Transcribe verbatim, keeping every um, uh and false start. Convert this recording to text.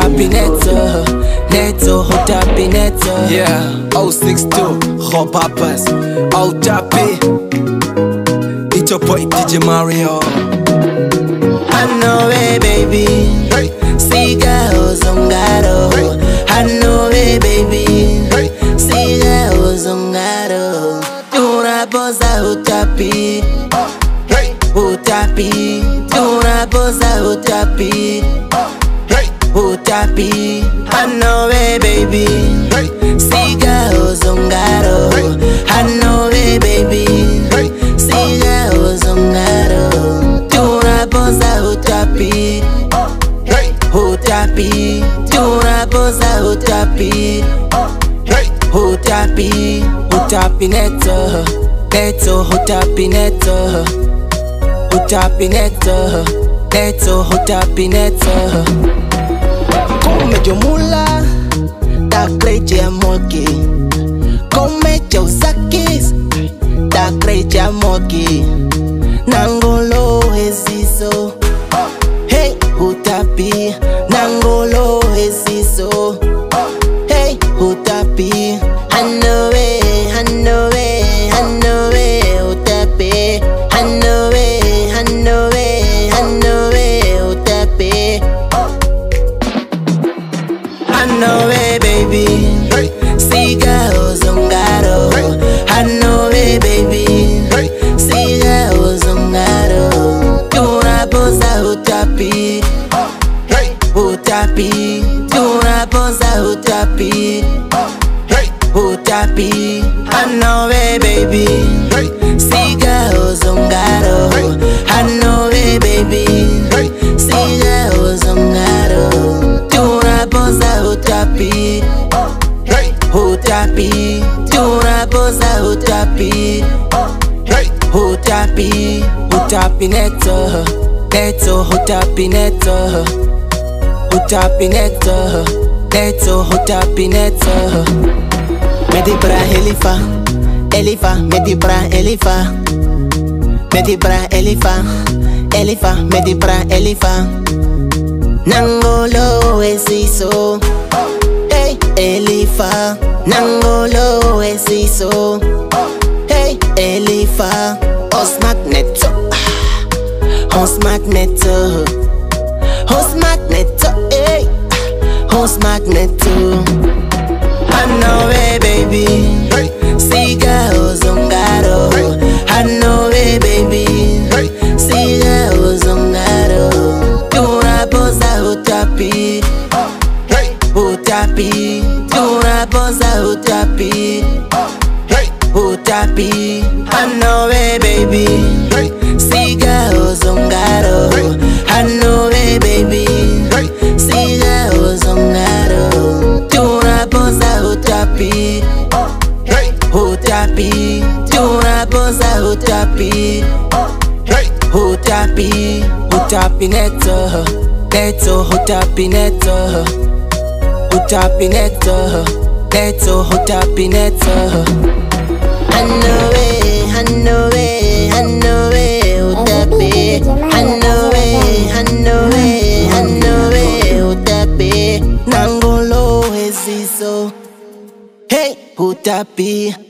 Outapi neto, neto, Outapi neto. Yeah, oh six two, Gobabis, Outapi. It's your boy D J Mario. I know it, baby. Hey. Siga ozongaro. Hey. I know it, baby. Hey. Siga ozongaro. Tunapoza Outapi. Hey. Outapi. Tunapoza Outapi. Hey. Outapi. I know it, baby. Hey. Siga ozongaro. Hey. I know it, baby. Hey. Siga ozongaro. Tunapoza Outapi. Hey. Outapi. Tunapoza Outapi. Hey. Outapi. Outapi neto, neto, Outapi neto. Outapi neto, neto, Outapi neto. Come jomula, da kreje moki. Come jousakis, da kreje moki. Nangolo esiso. Hey, Outapi, Nangolo esiso. Hey, Outapi, I know it, I know it, I know it, Outapi. I know it, I know it, I know it, Outapi. I know it, baby. Hey. Siga ozongaro. Hey. I know it, baby. Hey. Siga ozongaro. Tunapoza Outapi. Hey. Outapi. Tunapoza Outapi. Hey. Outapi. I know it, baby. Hey. Siga ozongaro. Hey. I know it, baby. Hey. Siga ozongaro. Tunapoza Outapi. Hey. Outapi. Tunapoza Outapi. Hey. Outapi. Outapi neto, neto, Outapi neto. Outapi neto, neto, Outapi neto. Medi bra elifa, elifa, medi bra elifa. Medi bra elifa, elifa, medi bra elifa. Nangolo esiso. Hey, elifa, Nangolo esiso. Hey, elifa, os magneto, os magneto, os magneto, hey, os magneto. I know it, baby. Hey. Siga ozongaro. Hey. I know it, baby. Hey. Siga ozongaro. Tunapoza Outapi. Hey. Outapi. Tunapoza Outapi. Hey. Outapi. I know it, baby. Hey. Siga ozongaro. Hey. I know it, baby. Hey. Siga ozongaro. Tunapoza Outapi. Hey. Outapi. Tunapoza Outapi. Hey. Outapi. Outapi neto, neto, Outapi neto. Outapi neto, neto, Outapi neto. I know it, I know it, I know it, Outapi. I know it, I know it, I know it, Outapi. Nangolo esiso. Hey, Outapi.